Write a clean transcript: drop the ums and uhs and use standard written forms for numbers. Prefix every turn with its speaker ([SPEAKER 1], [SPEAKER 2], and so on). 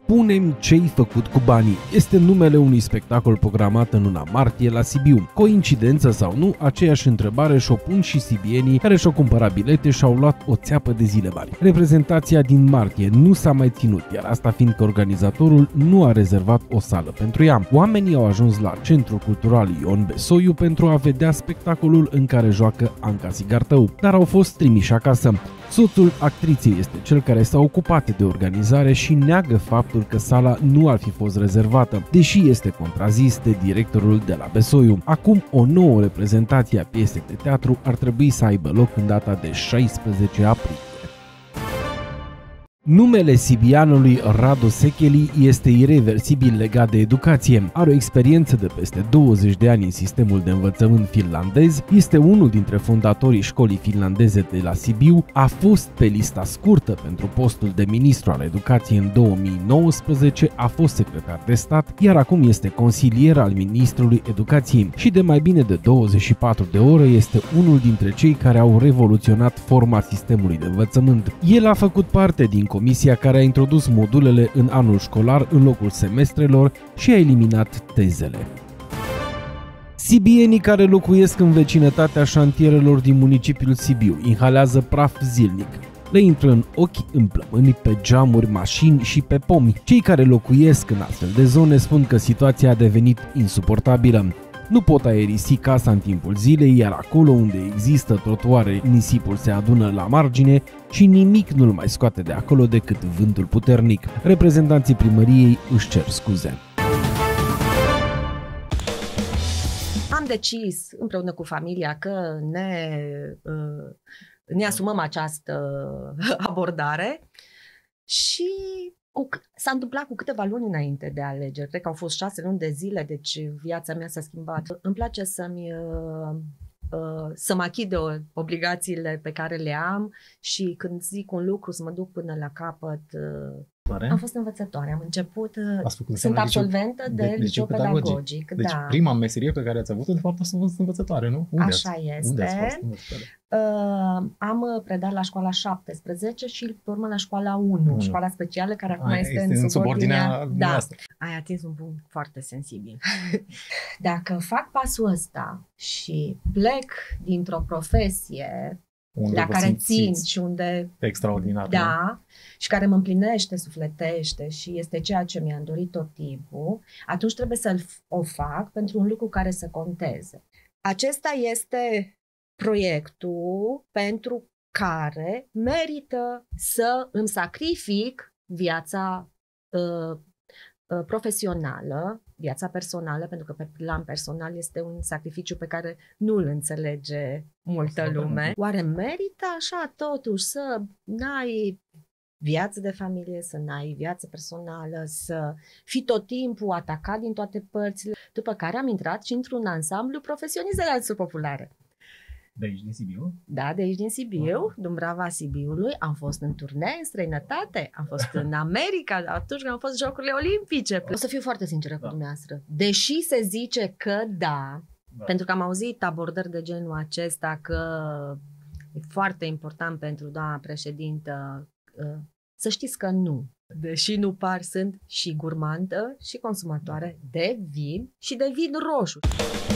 [SPEAKER 1] Spune-mi ce-ai făcut cu banii. Este numele unui spectacol programat în luna martie la Sibiu. Coincidență sau nu, aceeași întrebare și-o pun și sibienii care și-au cumpărat bilete și au luat o țeapă de zile mari. Reprezentația din martie nu s-a mai ținut, iar asta fiindcă organizatorul nu a rezervat o sală pentru ea. Oamenii au ajuns la Centrul Cultural Ion Besoiu pentru a vedea spectacolul în care joacă Anca Sigartău, dar au fost trimiși acasă. Soțul actriței este cel care s-a ocupat de organizare și neagă faptul că sala nu ar fi fost rezervată, deși este contrazis de directorul de la Besoiu. Acum, o nouă reprezentație a piesei de teatru ar trebui să aibă loc în data de 16 aprilie. Numele sibianului Radu Secheli este ireversibil legat de educație. Are o experiență de peste 20 de ani în sistemul de învățământ finlandez, este unul dintre fondatorii școlii finlandeze de la Sibiu, a fost pe lista scurtă pentru postul de ministru al educației în 2019, a fost secretar de stat, iar acum este consilier al ministrului educației și de mai bine de 24 de ore este unul dintre cei care au revoluționat forma sistemului de învățământ. El a făcut parte din comisia care a introdus modulele în anul școlar în locul semestrelor și a eliminat tezele. Sibienii care locuiesc în vecinătatea șantierelor din municipiul Sibiu inhalează praf zilnic. Le intră în ochi, în plămâni, pe geamuri, mașini și pe pomi. Cei care locuiesc în astfel de zone spun că situația a devenit insuportabilă. Nu pot aerisi casa în timpul zilei, iar acolo unde există trotuare, nisipul se adună la margine și nimic nu-l mai scoate de acolo decât vântul puternic. Reprezentanții primăriei își cer scuze.
[SPEAKER 2] Am decis împreună cu familia că ne asumăm această abordare și s-a întâmplat cu câteva luni înainte de alegeri. Cred că au fost 6 luni de zile, deci viața mea s-a schimbat. Îmi place să mă achid de obligațiile pe care le am și când zic un lucru să mă duc până la capăt. Am fost învățătoare, am început, sunt absolventă de liceu pedagogic.
[SPEAKER 3] Deci prima meserie pe care ați avut-o, de fapt, a fost învățătoare, nu?
[SPEAKER 2] Așa este.
[SPEAKER 3] Unde ați fost învățătoare?
[SPEAKER 2] Am predat la școala 17 și pe urmă la școala 1, școala specială care acum este în subordinea noastră. Ai atins un punct foarte sensibil. Dacă fac pasul ăsta și plec dintr-o profesie la care țin și unde
[SPEAKER 3] extraordinar,
[SPEAKER 2] da, și care mă împlinește, sufletește și este ceea ce mi-am dorit tot timpul, atunci trebuie să o fac pentru un lucru care să conteze. Acesta este proiectul pentru care merită să îmi sacrific viața profesională, viața personală, pentru că pe plan personal este un sacrificiu pe care nu îl înțelege multă lume. Oare merită așa totuși să n-ai viață de familie, să n-ai viață personală, să fii tot timpul atacat din toate părțile, după care am intrat și într-un ansamblu profesionist de dansuri populare.
[SPEAKER 3] De aici din Sibiu?
[SPEAKER 2] Da, de aici din Sibiu, Dumbrava Sibiului. Am fost în turnee, în străinătate, am fost în America, atunci când au fost Jocurile Olimpice. O să fiu foarte sinceră cu dumneavoastră. Deși se zice că da, pentru că am auzit abordări de genul acesta, că e foarte important pentru doamna președintă, să știți că nu. Deși nu par, sunt și gurmantă și consumatoare de vin și de vin roșu.